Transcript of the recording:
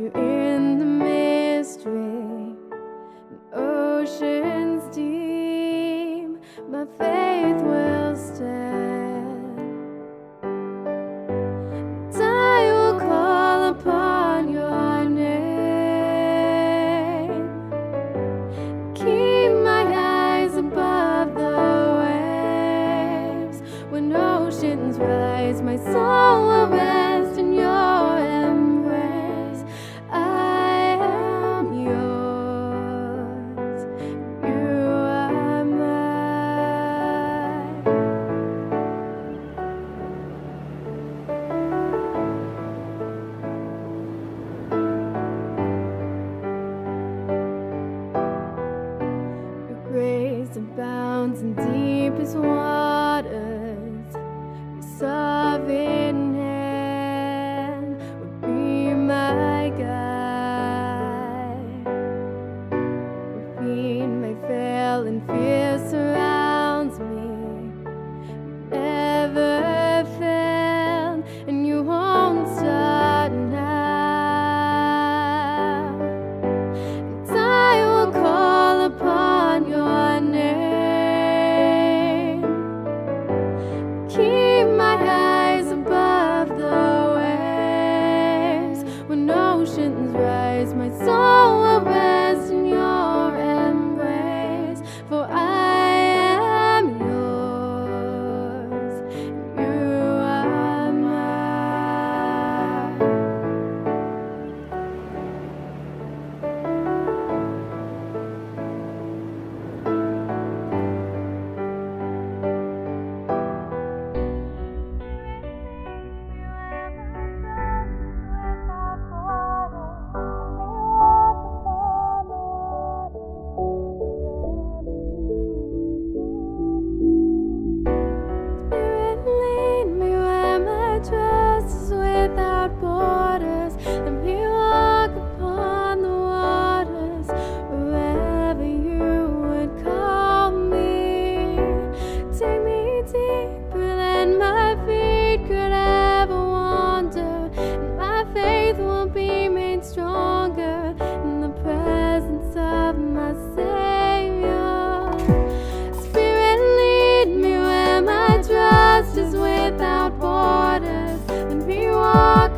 you in the mystery, oceans deep, my faith will stand. And I will call upon your name, keep my eyes above the waves. When oceans rise, my soul will rest in your embrace. I am yours, you are mine. Your grace abounds in deepest waters. Your sovereign hand would be my guide. Where feet may fail and fear surrounds me, you never fail, and you won't start now. And I will call upon your name, keep my eyes above the waves. When oceans rise, my soul will rest in your embrace. For I am yours, you are mine. Spirit, lead me where my trust is without borders. Let me walk upon the waters, wherever you would call me. Take me deeper than my feet could ever wander, and my faith will be made stronger in the presence of my Savior. Spirit, lead me where my trust is without borders. Let me walk